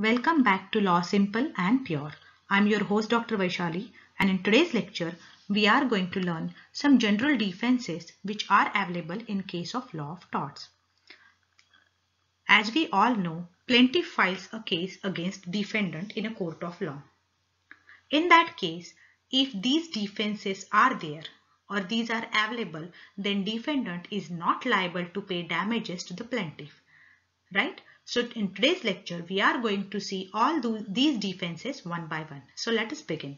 Welcome back to Law Simple and Pure. I'm your host Dr. Vaishali, and in today's lecture we are going to learn some general defenses which are available in case of law of torts. As we all know, plaintiff files a case against defendant in a court of law. In that case, if these defenses are there or these are available, then defendant is not liable to pay damages to the plaintiff, right? So in today's lecture, we are going to see all these defenses one by one. So let us begin.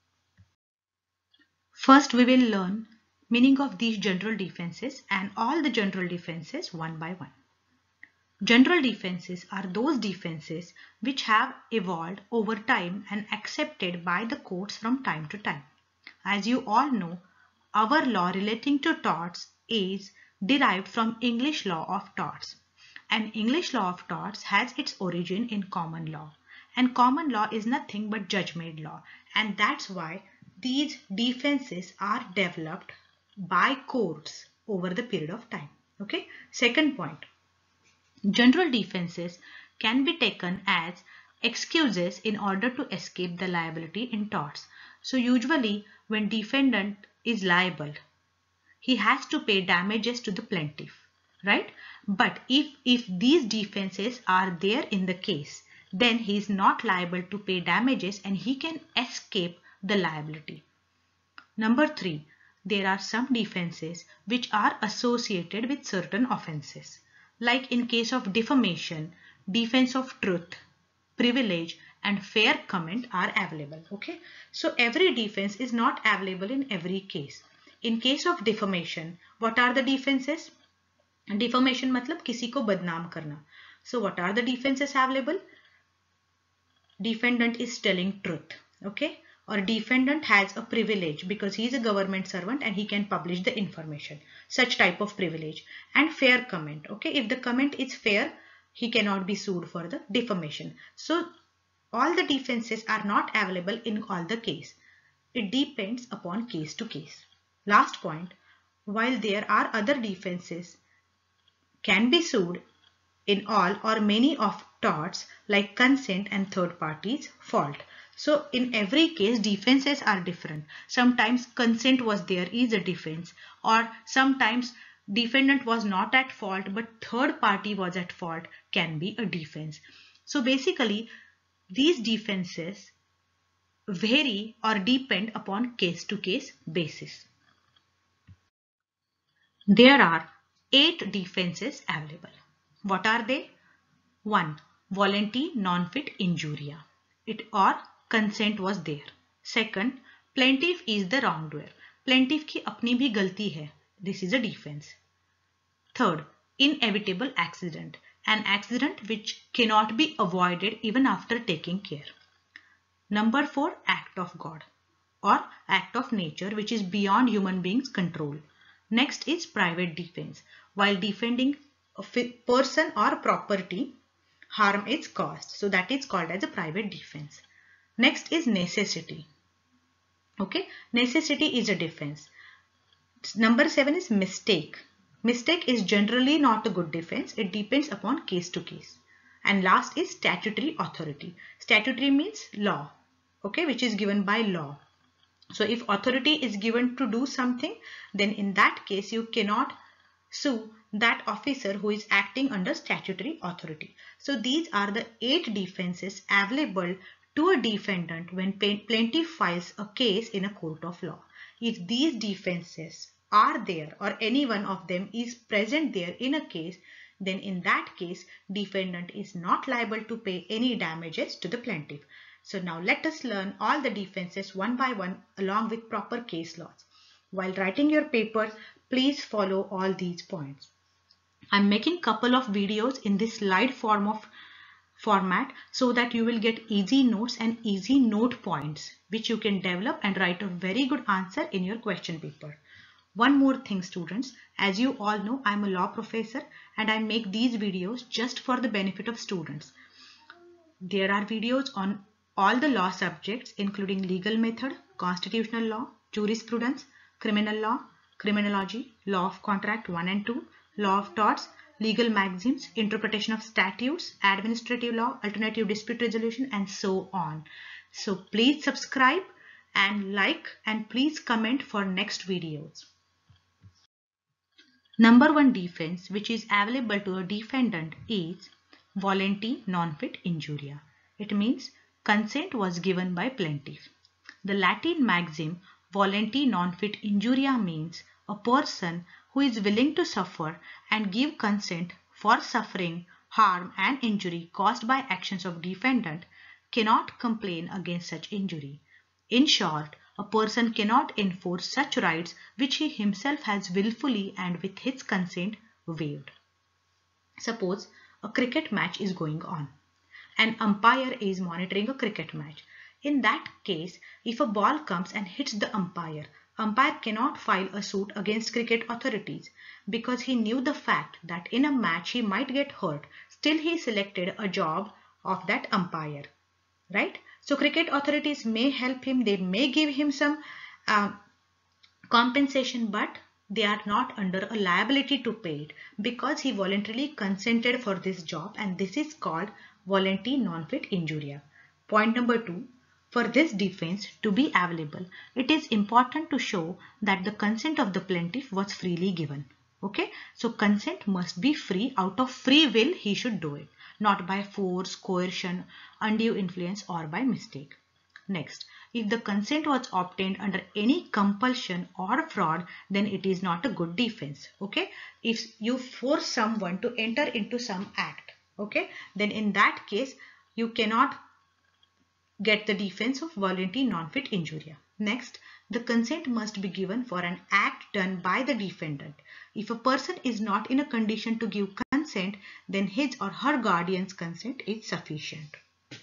First, we will learn meaning of these general defenses and all the general defenses one by one. General defenses are those defenses which have evolved over time and accepted by the courts from time to time. As you all know, our law relating to torts is derived from English law of torts. And English law of torts has its origin in common law. And common law is nothing but judge-made law. And that's why these defenses are developed by courts over the period of time. Okay. Second point. General defenses can be taken as excuses in order to escape the liability in torts. So usually when defendant is liable, he has to pay damages to the plaintiff, right? But if these defenses are there in the case, then he is not liable to pay damages and he can escape the liability. Number 3, there are some defenses which are associated with certain offenses. Like in case of defamation, defense of truth, privilege and fair comment are available. Okay, so every defense is not available in every case. In case of defamation, what are the defenses? Defamation मतलब किसी को बदनाम करना. So what are the defenses available? Defendant is telling truth. Okay, or defendant has a privilege because he is a government servant and he can publish the information. Such type of privilege. And fair comment. Okay, if the comment is fair, he cannot be sued for the defamation. So all the defenses are not available in all the case. It depends upon case to case. Last point, while there are other defenses can be sued in all or many of torts like consent and third parties fault. So in every case defenses are different. Sometimes consent was there is a defense, or sometimes defendant was not at fault but third party was at fault can be a defense. So basically these defenses vary or depend upon case to case basis. There are 8 defenses available. What are they? 1. Volunty non-fit injuria. It or consent was there. Second, plaintiff is the wrongdoer. Plaintiff की अपनी भी गलती है. This is a defense. Third, inevitable accident. An accident which cannot be avoided even after taking care. Number 4, act of God or act of nature which is beyond human beings' control. Next is private defense. While defending a person or property, harm is caused. So that is called as a private defense. Next is necessity. Okay, necessity is a defense. Number 7 is mistake. Mistake is generally not a good defense. It depends upon case to case. And last is statutory authority. Statutory means law, okay, which is given by law. So if authority is given to do something, then in that case you cannot sue that officer who is acting under statutory authority. So these are the 8 defenses available to a defendant when plaintiff files a case in a court of law. If these defenses are there or any one of them is present there in a case, then in that case defendant is not liable to pay any damages to the plaintiff. So now let us learn all the defenses one by one along with proper case laws. While writing your paper, please follow all these points. I'm making couple of videos in this slide format so that you will get easy notes and easy note points which you can develop and write a very good answer in your question paper. One more thing students, as you all know, I'm a law professor and I make these videos just for the benefit of students. There are videos on all the law subjects including legal method, constitutional law, jurisprudence, criminal law, criminology, law of contract 1 and 2, law of torts, legal maxims, interpretation of statutes, administrative law, alternative dispute resolution, and so on. So please subscribe and like, and please comment for next videos. Number one defense which is available to a defendant is volenti non fit injuria. It means consent was given by plaintiff. The Latin maxim volenti non fit injuria means a person who is willing to suffer and give consent for suffering harm and injury caused by actions of defendant cannot complain against such injury. In short, a person cannot enforce such rights which he himself has willfully and with his consent waived. Suppose a cricket match is going on. An umpire is monitoring a cricket match. In that case, if a ball comes and hits the umpire cannot file a suit against cricket authorities because he knew the fact that in a match he might get hurt. Still he selected a job of that umpire, right? So cricket authorities may help him, they may give him some compensation, but they are not under a liability to pay it because he voluntarily consented for this job, and this is called volenti non fit injuria. Point number 2. For this defense to be available, it is important to show that the consent of the plaintiff was freely given. Okay, so consent must be free. Out of free will he should do it, not by force, coercion, undue influence, or by mistake. Next, if the consent was obtained under any compulsion or fraud, then it is not a good defense. Okay, if you force someone to enter into some act, okay, then in that case you cannot get the defense of volenti non fit injuria. Next, the consent must be given for an act done by the defendant. If a person is not in a condition to give consent, then his or her guardian's consent is sufficient.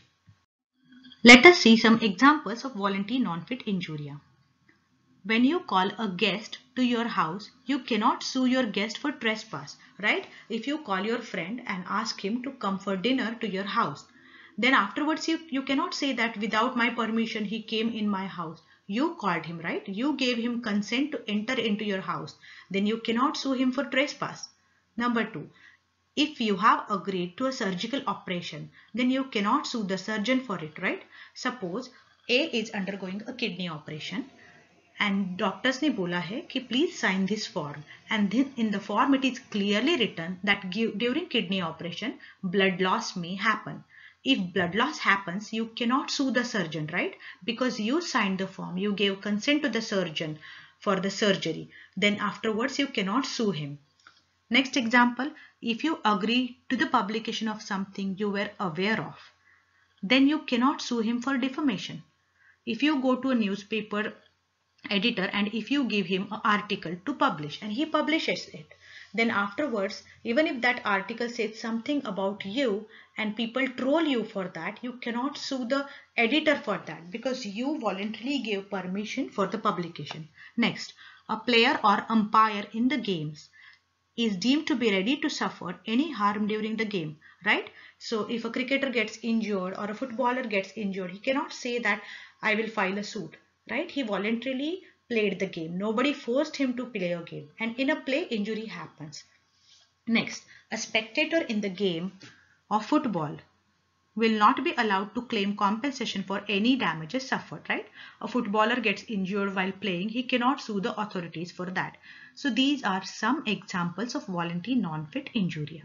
Let us see some examples of volenti non fit injuria. When you call a guest to your house, you cannot sue your guest for trespass, right? If you call your friend and ask him to come for dinner to your house, then afterwards you cannot say that without my permission he came in my house. You called him, right? You gave him consent to enter into your house. Then you cannot sue him for trespass. Number 2. If you have agreed to a surgical operation, then you cannot sue the surgeon for it, right? Suppose A is undergoing a kidney operation and doctors ने बोला है कि please sign this form, and then in the form it is clearly written that during kidney operation blood loss may happen. If blood loss happens, you cannot sue the surgeon, right? Because you signed the form, you gave consent to the surgeon for the surgery. Then afterwards you cannot sue him. Next example, if you agree to the publication of something you were aware of, then you cannot sue him for defamation. If you go to a newspaper editor and if you give him an article to publish and he publishes it, then afterwards, even if that article says something about you and people troll you for that, you cannot sue the editor for that because you voluntarily gave permission for the publication. Next, a player or umpire in the games is deemed to be ready to suffer any harm during the game, right? So if a cricketer gets injured or a footballer gets injured, he cannot say that I will file a suit, right? He voluntarily played the game. Nobody forced him to play a game, and in a play injury happens. Next, a spectator in the game of football will not be allowed to claim compensation for any damages suffered, right? A footballer gets injured while playing, he cannot sue the authorities for that. So these are some examples of volenti non fit injuria.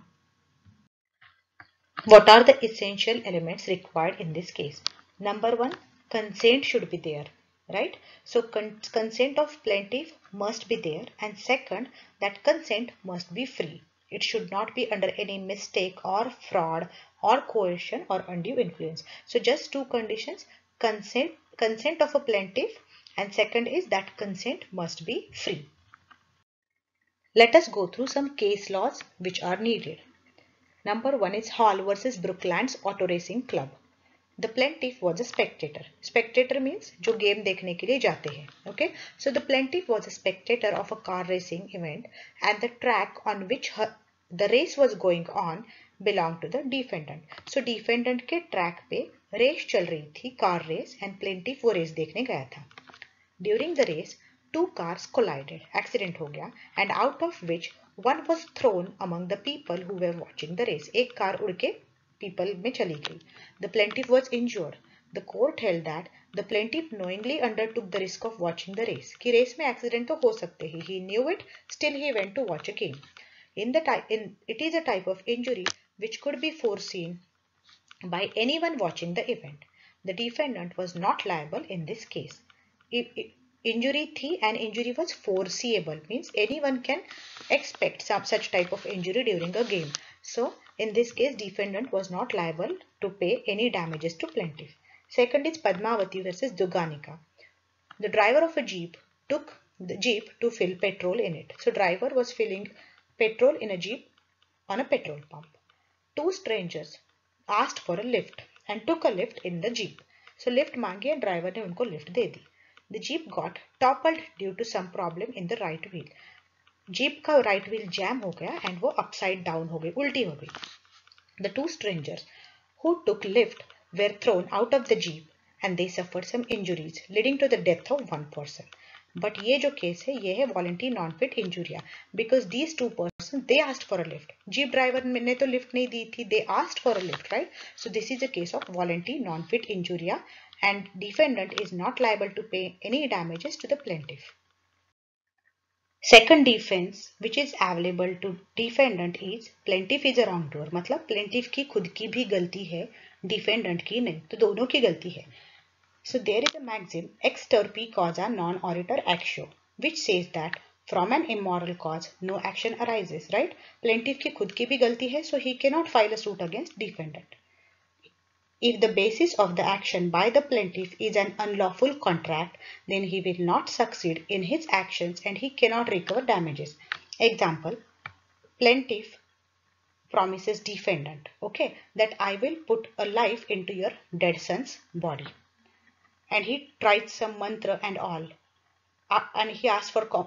What are the essential elements required in this case? Number 1, consent should be there, right? So consent of plaintiff must be there, and second, that consent must be free. It should not be under any mistake or fraud or coercion or undue influence. So just two conditions, consent of a plaintiff, and second is that consent must be free. Let us go through some case laws which are needed. Number 1 is Hall versus Brooklands Auto Racing Club. The plaintiff was a spectator. Spectator means जो game देखने के लिए जाते हैं. Okay, so the plaintiff was a spectator of a car racing event, and the track on which the race was going on belonged to the defendant. So defendant के track पे race चल रही थी, car race, and plaintiff वो race देखने गया था. During the race, two cars collided, accident हो गया, and out of which One was thrown among the people who were watching the race. एक कार उड़ के people में चली गई. The plaintiff was injured. The court held that the plaintiff knowingly undertook the risk of watching the race. कि race में accident तो हो सकते हैं. He knew it, still he went to watch a game. It is a type of injury which could be foreseen by anyone watching the event. The defendant was not liable in this case. Injury थी and injury was foreseeable, means anyone can expect some such type of injury during a game. So in this case defendant was not liable to pay any damages to plaintiff. Second is Padmavati versus Duganika. The driver of a jeep took the jeep to fill petrol in it. So driver was filling petrol in a jeep on a petrol pump. Two strangers asked for a lift and took a lift in the jeep. So lift मांगी and driver ने उनको lift they the. The jeep got toppled due to some problem in the right wheel. Jeep का right wheel jam हो गया and वो upside down हो गई, उल्टी हो गई. The two strangers who took lift were thrown out of the jeep and they suffered some injuries leading to the death of one person. But ये जो केस है ये है voluntary non-fit injury because these two persons they asked for a lift. Jeep driver ने तो lift नहीं दी थी, they asked for a lift, right? So this is a case of voluntary non-fit injury and defendant is not liable to pay any damages to the plaintiff. Second defense which is available to defendant is plaintiff is a wrongdoer. मतलब plaintiff की खुद की भी गलती है, defendant की नहीं, तो दोनों की गलती है. So there is a maxim ex turpi causa non oritur actio which says that from an immoral cause no action arises, right? Plaintiff की खुद की भी गलती है, so he cannot file a suit against defendant. If the basis of the action by the plaintiff is an unlawful contract, then he will not succeed in his actions and he cannot recover damages. Example, plaintiff promises defendant, okay, that I will put a life into your dead son's body. And he tried some mantra and all. And he asked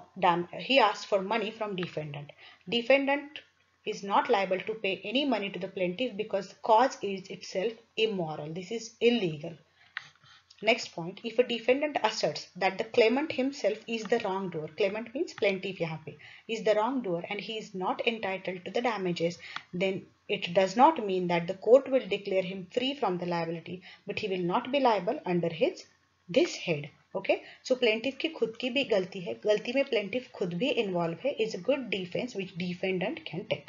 for money from defendant. Defendant is not liable to pay any money to the plaintiff because the cause is itself immoral. This is illegal. Next point, if a defendant asserts that the claimant himself is the wrongdoer, claimant means plaintiff यहाँ पे, is the wrongdoer and he is not entitled to the damages, then it does not mean that the court will declare him free from the liability, but he will not be liable under this head. Okay, so plaintiff की खुद की भी गलती है, गलती में plaintiff खुद भी involve है, is a good defense which defendant can take.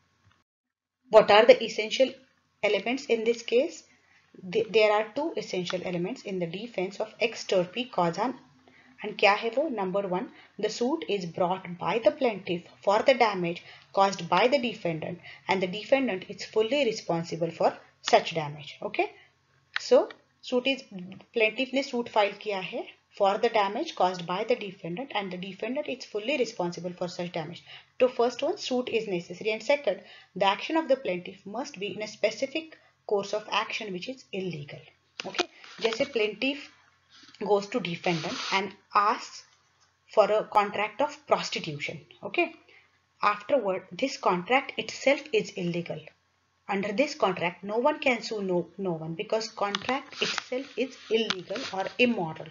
What are the essential elements in this case? There are two essential elements in the defense of ex turpi causa. And क्या है वो? Number one, the suit is brought by the plaintiff for the damage caused by the defendant and the defendant is fully responsible for such damage. Okay, so suit is plaintiff ने suit file किया है for the damage caused by the defendant and the defendant is fully responsible for such damage. So first one, suit is necessary, and second, the action of the plaintiff must be in a specific course of action which is illegal. Okay, जैसे plaintiff goes to defendant and asks for a contract of prostitution. Okay, afterward this contract itself is illegal. Under this contract no one can sue no one because contract itself is illegal or immoral.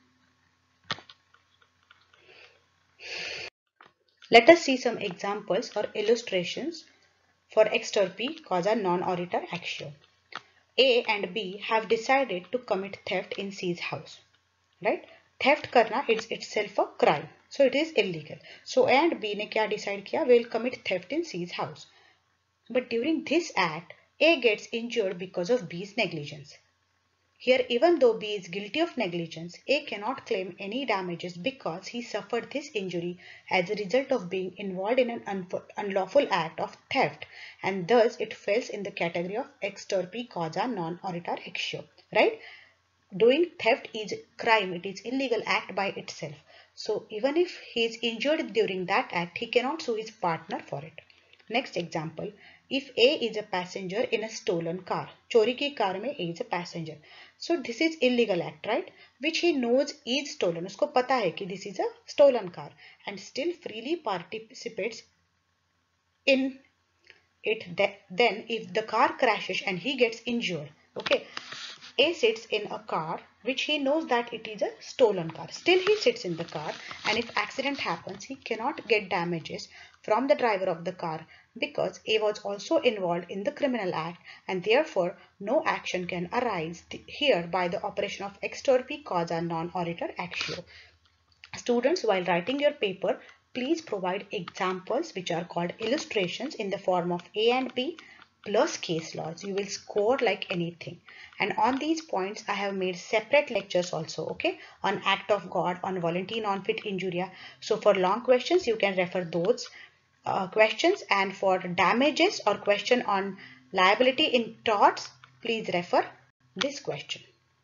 Let us see some examples or illustrations for ex turpi causa non oritur actio. A and B have decided to commit theft in C's house. Right? Theft करना is itself a crime, so it is illegal. So A and B ने क्या decide किया? Will commit theft in C's house. But during this act, A gets injured because of B's negligence. Here, even though B is guilty of negligence, A cannot claim any damages because he suffered this injury as a result of being involved in an unlawful act of theft, and thus it falls in the category of ex turpi causa non oritur actio. Right? Doing theft is crime, it is illegal act by itself. So even if he is injured during that act, he cannot sue his partner for it. Next example, if A is a passenger in a stolen car, चोरी की car में A is a passenger. So this is illegal act, right? Which he knows is stolen. उसको पता है कि this is a stolen car and still freely participates in it. Then if the car crashes and he gets injured, okay, A sits in a car which he knows that it is a stolen car. Still he sits in the car and if accident happens, he cannot get damages from the driver of the car because A was also involved in the criminal act and therefore no action can arise here by the operation of extorpi causa non oritur actio. Students, while writing your paper, please provide examples which are called illustrations in the form of A and B plus case laws. You will score like anything. And on these points, I have made separate lectures also, okay, on act of God, on volunteer non-fit injuria. So for long questions, you can refer those questions, and for damages or question on liability in torts, please refer this question.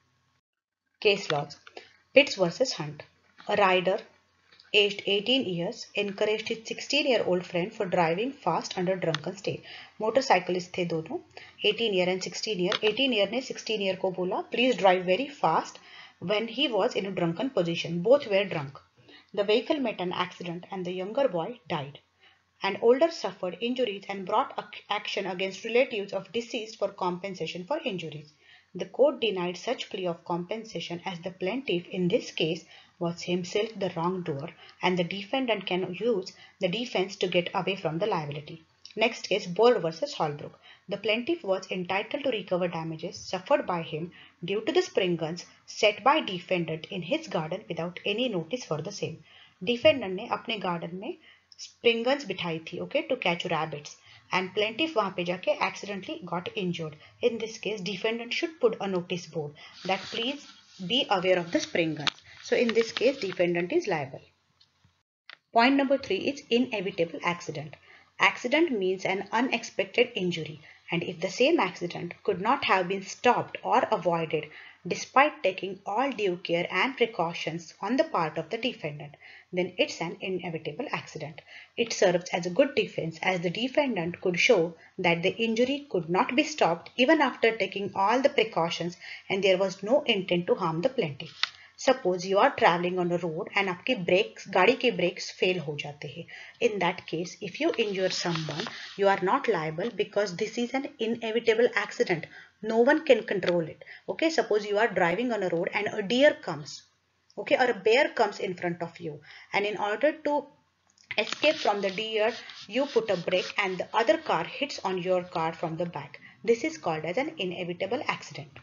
Case laws. Pitts versus Hunt. A rider aged 18 years encouraged his 16-year-old friend for driving fast under drunken state. Motorcyclist थे दोनों, 18 year and 16 year. 18 year ने 16 year को बोला please drive very fast when he was in a drunken position. Both were drunk. The vehicle met an accident and the younger boy died. And older suffered injuries and brought action against relatives of deceased for compensation for injuries. The court denied such plea of compensation as the plaintiff in this case was himself the wrongdoer and the defendant can use the defense to get away from the liability. Next case, Board versus Holbrook. The plaintiff was entitled to recover damages suffered by him due to the spring guns set by defendant in his garden without any notice for the same. Defendant ने अपने garden में spring guns बिठाई थी, okay, to catch rabbits, and plaintiff वहाँ पे जाके accidentally got injured. In this case, defendant should put a notice board that please be aware of the spring guns. So in this case, defendant is liable. Point number 3 is inevitable accident. Accident means an unexpected injury, and if the same accident could not have been stopped or avoided despite taking all due care and precautions on the part of the defendant, then it's an inevitable accident. It serves as a good defense as the defendant could show that the injury could not be stopped even after taking all the precautions and there was no intent to harm the plaintiff. Suppose you are traveling on a road and आपके brakes, गाड़ी के brakes fail हो जाते हैं. In that case, if you injure someone, you are not liable because this is an inevitable accident. No one can control it. Okay, suppose you are driving on a road and a deer comes, okay, or a bear comes in front of you, and in order to escape from the deer, you put a brake and the other car hits on your car from the back. This is called as an inevitable accident.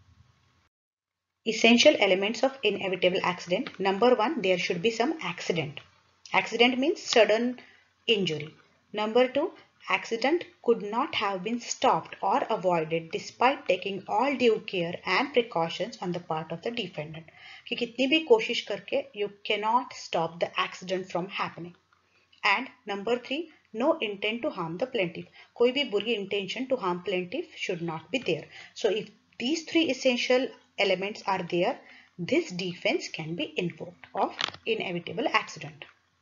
Essential elements of inevitable accident. Number 1, there should be some accident. Accident means sudden injury. Number 2, accident could not have been stopped or avoided despite taking all due care and precautions on the part of the defendant. कि कितनी भी कोशिश करके you cannot stop the accident from happening. And number 3, no intent to harm the plaintiff. कोई भी बुरी intention to harm plaintiff should not be there. So if these 3 essential elements are there, this defense can be invoked of inevitable accident.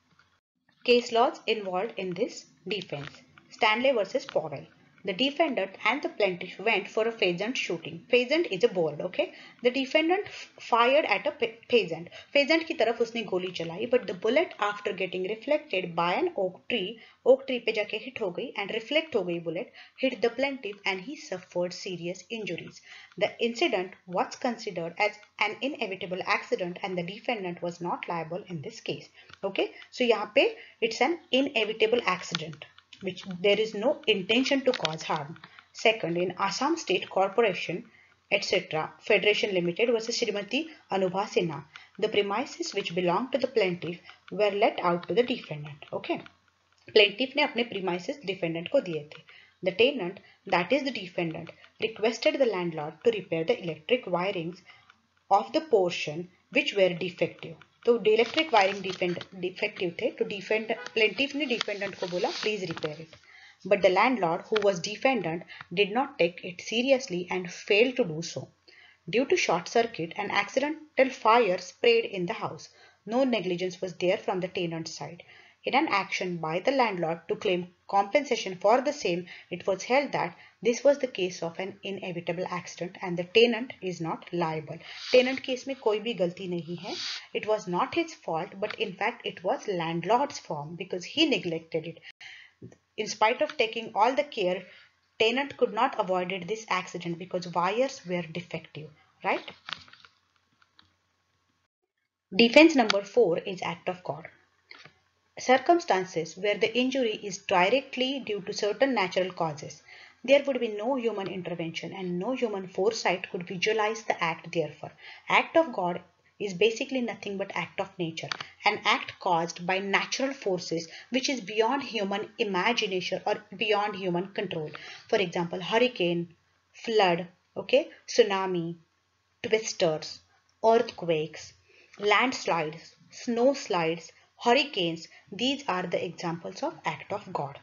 Case laws involved in this defense. Stanley versus Powell. The defendant and the plaintiff went for a pheasant shooting. Pheasant is a bird, okay? The defendant fired at a pheasant. Pheasant की तरफ उसने गोली चलाई, but the bullet after getting reflected by an oak tree पे जाके hit हो गई and reflect हो गई bullet, hit the plaintiff and he suffered serious injuries. The incident was considered as an inevitable accident and the defendant was not liable in this case. Okay, so यहाँ पे it's an inevitable accident which there is no intention to cause harm. Second, in Assam State Corporation, etc., Federation Limited versus Srimati Anubha Sinha, the premises which belonged to the plaintiff were let out to the defendant. Okay, plaintiff ने अपने premises defendant को दिए थे. The tenant, that is the defendant, requested the landlord to repair the electric wirings of the portion which were defective. तो electric wiring defective थे, तो plaintiff ने defendant को बोला please repair it, but the landlord who was defendant did not take it seriously and fail to do so. Due to short circuit and accidental fire spread in the house. No negligence was there from the tenant's side. In an action by the landlord to claim compensation for the same, it was held that this was the case of an inevitable accident and the tenant is not liable. Tenant case में कोई भी गलती नहीं है. It was not his fault, but in fact it was landlord's fault because he neglected it. In spite of taking all the care, tenant could not avoid this accident because wires were defective, right? Defense number 4 is act of God. circumstances where the injury is directly due to certain natural causes, there would be no human intervention and no human foresight could visualize the act therefore. Act of God is basically nothing but act of nature, an act caused by natural forces which is beyond human imagination or beyond human control. For example, hurricane, flood, okay, tsunami, twisters, earthquakes, landslides, snowslides, hurricanes, these are the examples of act of God.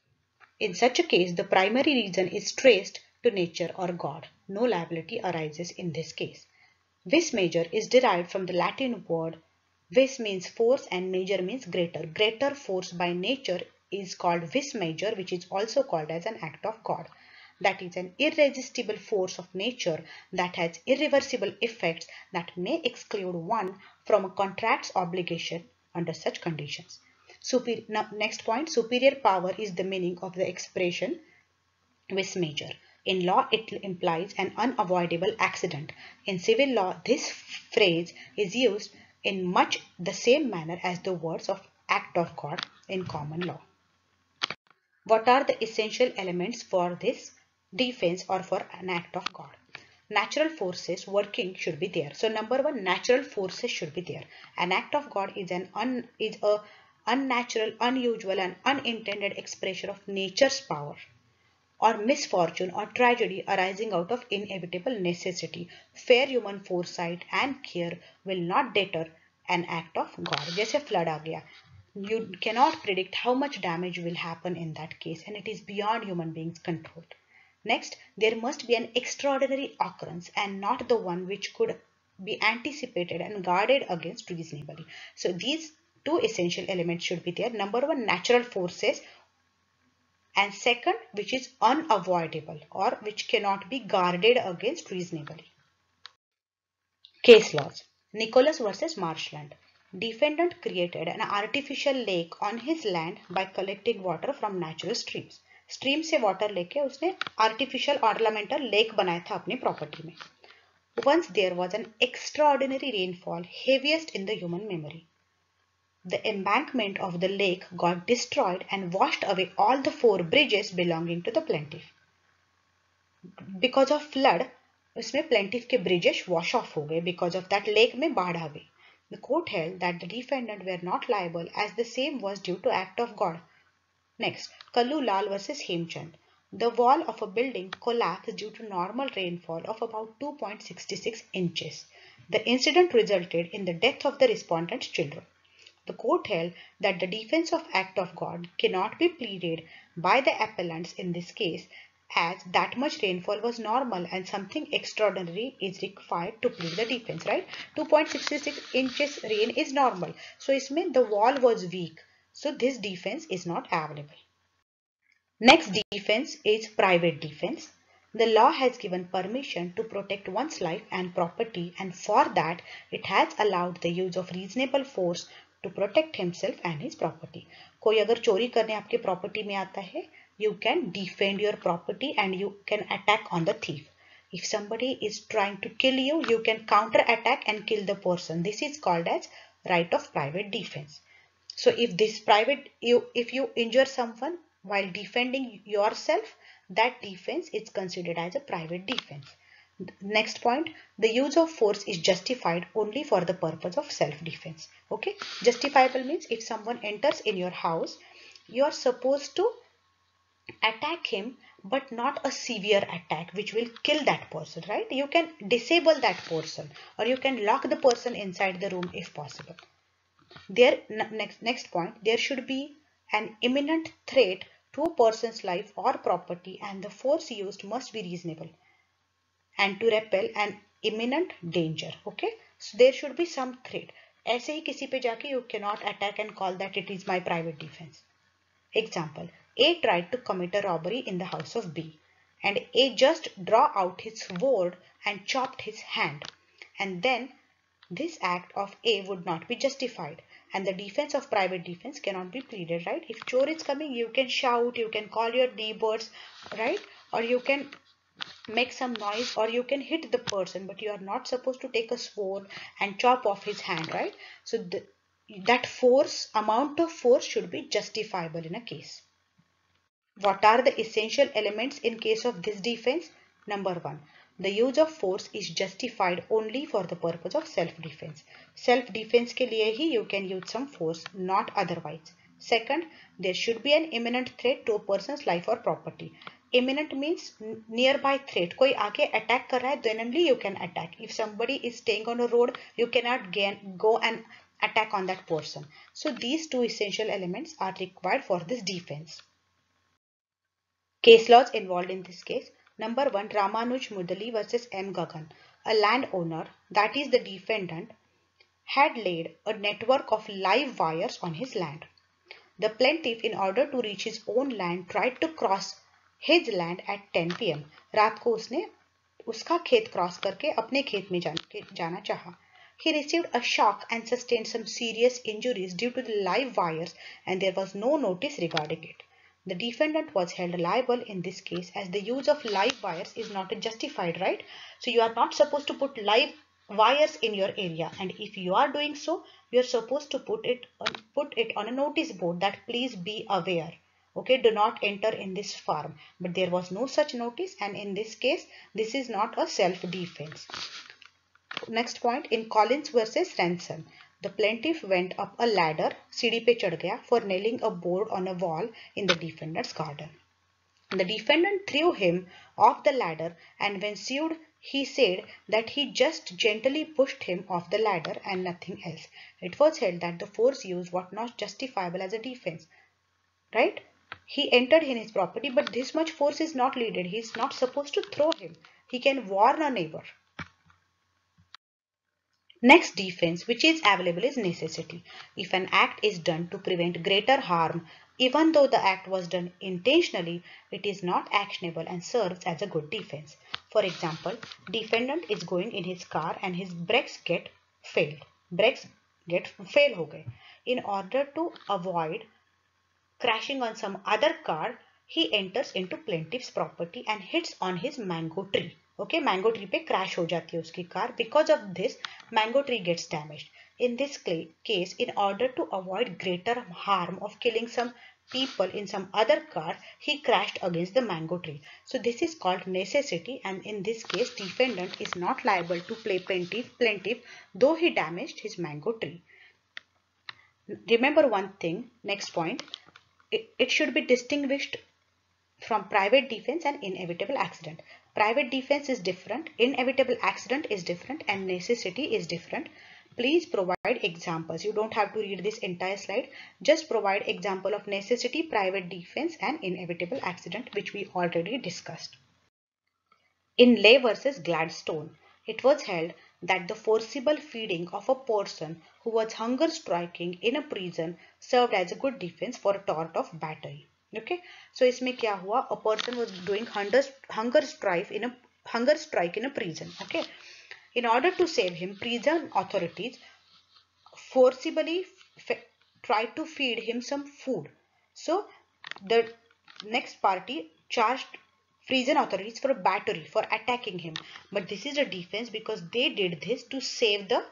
In such a case, the primary reason is traced to nature or God. No liability arises in this case. Vis major is derived from the Latin word vis means force and major means greater. Greater force by nature is called vis major, which is also called as an act of God. That is an irresistible force of nature that has irreversible effects that may exclude one from a contract's obligation under such conditions. Next point, superior power is the meaning of the expression vis major. In law, it implies an unavoidable accident. In civil law, this phrase is used in much the same manner as the words of act of God in common law. What are the essential elements for this defense or for an act of God? Natural forces working should be there. So number one, natural forces should be there. An act of God is a unnatural, unusual and unintended expression of nature's power or misfortune or tragedy arising out of inevitable necessity. Fair human foresight and care will not deter an act of God. जैसे flood आ गया, you cannot predict how much damage will happen in that case and it is beyond human beings' control. Next, there must be an extraordinary occurrence and not the one which could be anticipated and guarded against reasonably. So these two essential elements should be there. Number one, natural forces, and second, which is unavoidable or which cannot be guarded against reasonably. Case laws. Nicholas versus Marshland. Defendant created an artificial lake on his land by collecting water from natural streams. Stream से water लेके उसने artificial ornamental lake बनाया था अपनी property में. Once there was an extraordinary rainfall, heaviest in the human memory. The embankment of the lake got destroyed and washed away all the 4 bridges belonging to the plaintiff. Because of flood, उसमें plaintiff के bridges wash off हो गए. Because of that, lake में बाढ़ आ गई. The court held that the defendant were not liable as the same was due to act of God. Next, Kallu Lal versus Hemchand. The wall of a building collapsed due to normal rainfall of about 2.66 inches. The incident resulted in the death of the respondent's children. The court held that the defense of act of God cannot be pleaded by the appellants in this case as that much rainfall was normal and something extraordinary is required to plead the defense, right? 2.66 inches rain is normal. So isme the wall was weak. So this defense is not available. Next defense is private defense. The law has given permission to protect one's life and property, and for that it has allowed the use of reasonable force to protect himself and his property. कोई अगर चोरी करने आपके property में आता है, you can defend your property and you can attack on the thief. If somebody is trying to kill you, you can counter attack and kill the person. This is called as right of private defense. So if you injure someone while defending yourself, that defense is considered as a private defense. Next point, the use of force is justified only for the purpose of self-defense. Okay, justifiable means if someone enters in your house, you are supposed to attack him, but not a severe attack which will kill that person, right? You can disable that person or you can lock the person inside the room if possible. Next point, there should be an imminent threat to a person's life or property and the force used must be reasonable and to repel an imminent danger. Okay, so there should be some threat. ऐसे ही किसी पे जाके you cannot attack and call that it is my private defense. Example, A tried to commit a robbery in the house of B and A just draw out his sword and chopped his hand, and then this act of A would not be justified and the defense of private defense cannot be pleaded, right? If chore is coming, you can shout, you can call your neighbors, right? Or you can make some noise or you can hit the person, but you are not supposed to take a sword and chop off his hand, right? So that amount of force should be justifiable in a case. What are the essential elements in case of this defense? Number one, the use of force is justified only for the purpose of self-defense. Self-defense के लिए ही you can use some force, not otherwise. Second, there should be an imminent threat to a person's life or property. Imminent means nearby threat. कोई आके attack कर रहा है, then only you can attack. If somebody is staying on a road, you cannot go and attack on that person. So these two essential elements are required for this defense. Case laws involved in this case. Number one, Ramanuj Mudali versus M. Gagan. A landowner, that is the defendant, had laid a network of live wires on his land. The plaintiff, in order to reach his own land, tried to cross his land at 10 p.m. रात को उसने उसका खेत cross करके अपने खेत में जाना चाहा. He received a shock and sustained some serious injuries due to the live wires, and there was no notice regarding it. The defendant was held liable in this case as the use of live wires is not justified, right? So you are not supposed to put live wires in your area, and if you are doing so, you are supposed to put it on a notice board that please be aware. Okay, do not enter in this farm. But there was no such notice, and in this case, this is not a self-defense. Next point, in Collins versus Ranson, the plaintiff went up a ladder, सीढ़ी पे चढ़ गया, for nailing a board on a wall in the defendant's garden. The defendant threw him off the ladder, and when sued, he said that he just gently pushed him off the ladder and nothing else. It was held that the force used was not justifiable as a defense, right? He entered in his property, but this much force is not needed. He is not supposed to throw him. He can warn a neighbor. Next defense which is available is necessity. If an act is done to prevent greater harm, even though the act was done intentionally, it is not actionable and serves as a good defense. For example, defendant is going in his car and his brakes get failed. Brakes get fail हो गए. In order to avoid crashing on some other car, he enters into plaintiff's property and hits on his mango tree. Okay, mango tree पे crash हो जाती है उसकी car. Because of this, mango tree gets damaged. In this case, in order to avoid greater harm of killing some people in some other car, he crashed against the mango tree. So this is called necessity, and in this case, defendant is not liable to play plaintiff though he damaged his mango tree. Remember one thing, next point, it should be distinguished from private defense and inevitable accident. Private defense is different, inevitable accident is different, and necessity is different. Please provide examples. You don't have to read this entire slide. Just provide example of necessity, private defense, and inevitable accident, which we already discussed. In Lay versus Gladstone, it was held that the forcible feeding of a person who was hunger striking in a prison served as a good defense for a tort of battery. Okay, so इसमें क्या हुआ? A person was doing hunger strike in a prison. Okay, in order to save him, prison authorities forcibly tried to feed him some food. So the next party charged prison authorities for a battery for attacking him. But this is a defense because they did this to save the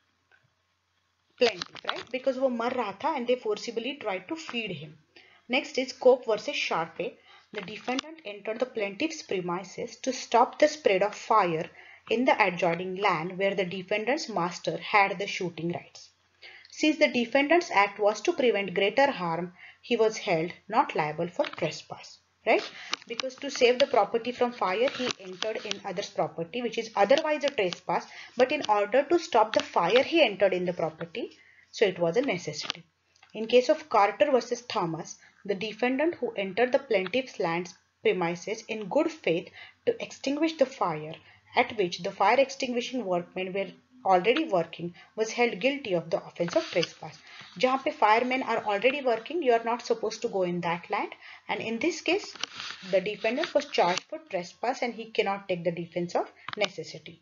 plaintiff, right? Because वो मर रहा था and they forcibly tried to feed him. Next is Cope versus Sharpe. The defendant entered the plaintiff's premises to stop the spread of fire in the adjoining land where the defendant's master had the shooting rights. Since the defendant's act was to prevent greater harm, he was held not liable for trespass, right? Because to save the property from fire, he entered in others' property, which is otherwise a trespass, but in order to stop the fire, he entered in the property, so it was a necessity. In case of Carter versus Thomas, the defendant who entered the plaintiff's land's premises in good faith to extinguish the fire, at which the fire extinguishing workmen were already working, was held guilty of the offense of trespass. जहाँ पे firemen are already working, you are not supposed to go in that land, and in this case, the defendant was charged for trespass and he cannot take the defense of necessity.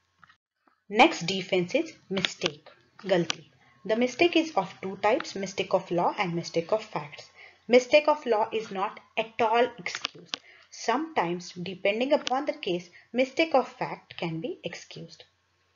Next defense is mistake, galti. The mistake is of two types, mistake of law and mistake of facts. Mistake of law is not at all excused. Sometimes, depending upon the case, mistake of fact can be excused.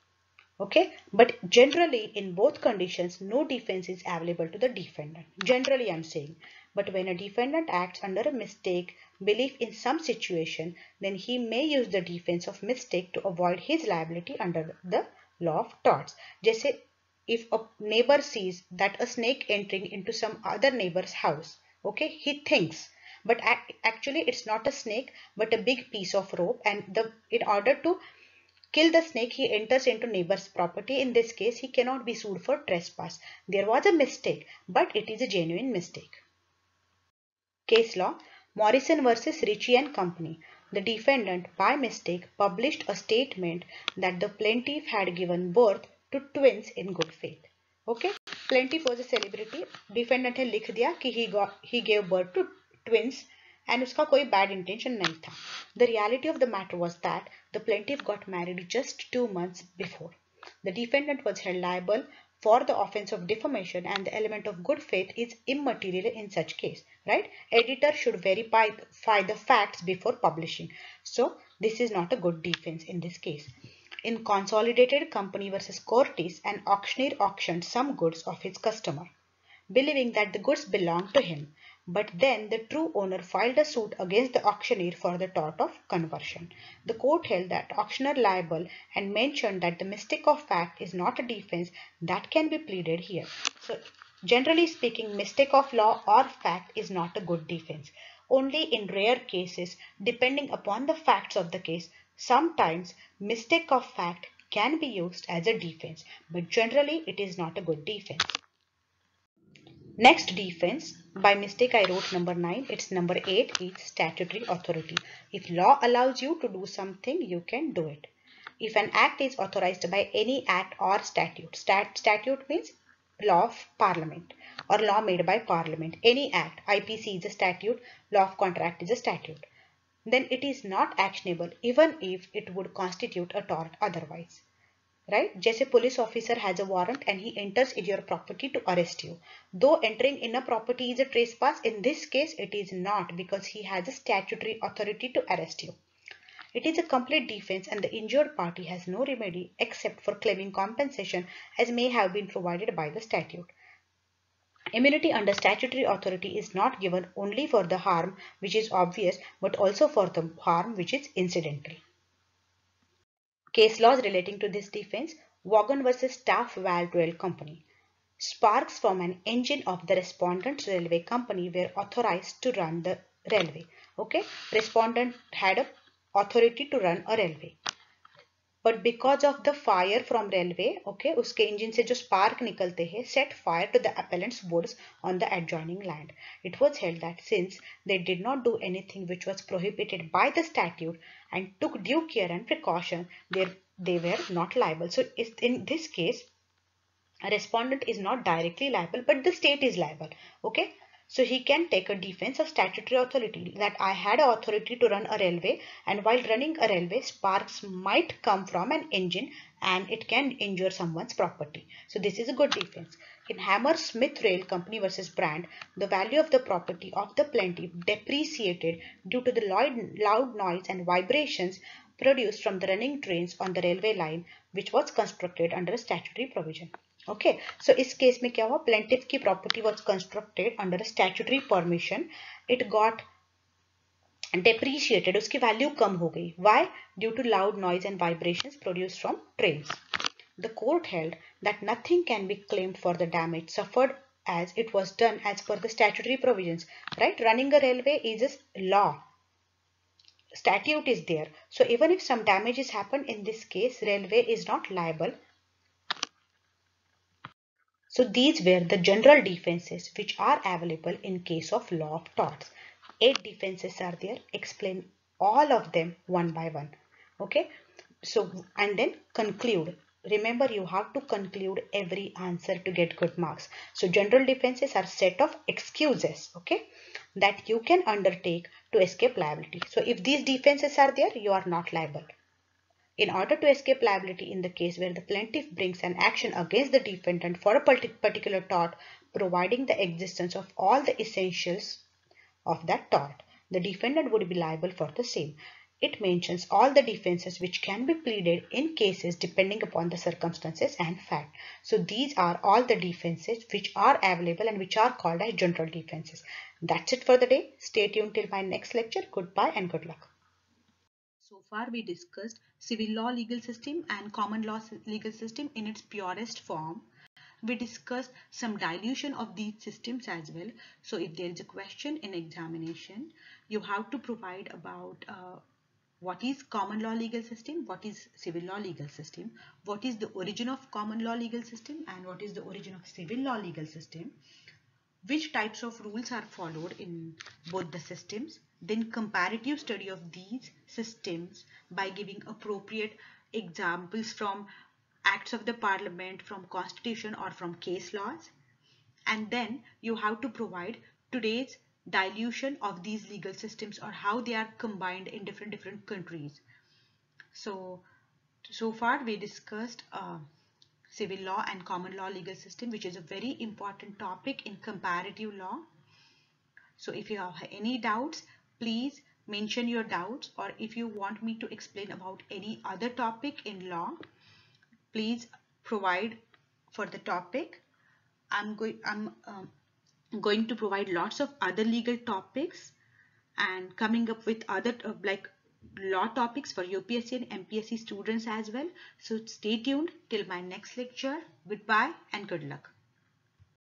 Okay, but generally in both conditions, no defense is available to the defendant. Generally, I'm saying. But when a defendant acts under a mistake belief in some situation, then he may use the defense of mistake to avoid his liability under the law of torts. जैसे if a neighbor sees that a snake entering into some other neighbor's house, okay, he thinks, but actually it's not a snake but a big piece of rope, and in order to kill the snake, he enters into neighbor's property. In this case, he cannot be sued for trespass. There was a mistake, but it is a genuine mistake. Case law, Morrison versus Ritchie and Company. The defendant, by mistake, published a statement that the plaintiff had given birth to twins in good faith. Okay, plaintiff was a celebrity. Defendant ने लिख दिया कि he gave birth to twins and उसका कोई bad intention नहीं था. The reality of the matter was that the plaintiff got married just 2 months before. The defendant was held liable for the offense of defamation, and the element of good faith is immaterial in such case, right? Editor should verify the facts before publishing. So this is not a good defense in this case. In Consolidated Company versus Cortis, an auctioneer auctioned some goods of his customer, believing that the goods belonged to him. But then the true owner filed a suit against the auctioneer for the tort of conversion. The court held that auctioneer liable and mentioned that the mistake of fact is not a defense that can be pleaded here. So generally speaking, mistake of law or fact is not a good defense. Only in rare cases, depending upon the facts of the case, sometimes mistake of fact can be used as a defense, but generally it is not a good defense. Next defense, by mistake I wrote number 9, it's number 8 is statutory authority. If law allows you to do something, you can do it. If an act is authorized by any act or statute, statute means law of parliament or law made by parliament, any act, IPC is a statute, law of contract is a statute, then it is not actionable even if it would constitute a tort otherwise. Right? जैसे police officer has a warrant and he enters in your property to arrest you. Though entering in a property is a trespass, in this case it is not, because he has a statutory authority to arrest you. It is a complete defense and the injured party has no remedy except for claiming compensation as may have been provided by the statute. Immunity under statutory authority is not given only for the harm which is obvious but also for the harm which is incidental. Case laws relating to this defense, Vaughan versus Staff Valve Rail Company. Sparks from an engine of the respondent's railway company were authorized to run the railway. Okay, respondent had a authority to run a railway. But because of the fire from railway, okay, उसके engine से जो spark निकलते हैं, set fire to the appellant's woods on the adjoining land. It was held that since they did not do anything which was prohibited by the statute and took due care and precaution, they were not liable. So in this case, a respondent is not directly liable, but the state is liable. Okay. So he can take a defense of statutory authority, that I had authority to run a railway, and while running a railway, sparks might come from an engine and it can injure someone's property. So this is a good defense. In Hammersmith Rail Company versus Brand, the value of the property of the plaintiff depreciated due to the loud noise and vibrations produced from the running trains on the railway line, which was constructed under a statutory provision. Okay, so इस case में क्या हुआ, plaintiff की property was constructed under a statutory permission, it got depreciated, उसकी value कम हो गई. Why? Due to loud noise and vibrations produced from trains. The court held that nothing can be claimed for the damage suffered as it was done as per the statutory provisions. Right? Running a railway is a law. Statute is there. So even if some damages happen, in this case, railway is not liable. So these were the general defenses which are available in case of law of torts. 8 defenses are there. Explain all of them one by one. Okay. So and then conclude. Remember, you have to conclude every answer to get good marks. So general defenses are set of excuses, okay, that you can undertake to escape liability. So if these defenses are there, you are not liable. In order to escape liability in the case where the plaintiff brings an action against the defendant for a particular tort, providing the existence of all the essentials of that tort, the defendant would be liable for the same. It mentions all the defenses which can be pleaded in cases depending upon the circumstances and fact. So these are all the defenses which are available and which are called as general defenses. That's it for the day. Stay tuned till my next lecture. Goodbye and good luck. So far we discussed civil law legal system and common law legal system in its purest form. We discussed some dilution of these systems as well. So if there is a question in examination, you have to provide about what is common law legal system, what is civil law legal system, what is the origin of common law legal system, and what is the origin of civil law legal system, which types of rules are followed in both the systems, then comparative study of these systems by giving appropriate examples from acts of the parliament, from constitution or from case laws, and then you have to provide today's dilution of these legal systems or how they are combined in different countries. So far we discussed civil law and common law legal system, which is a very important topic in comparative law. So if you have any doubts, please mention your doubts, or if you want me to explain about any other topic in law, please provide for the topic. I'm going to provide lots of other legal topics and coming up with other like law topics for UPSC and MPSC students as well. So stay tuned till my next lecture. Goodbye and good luck.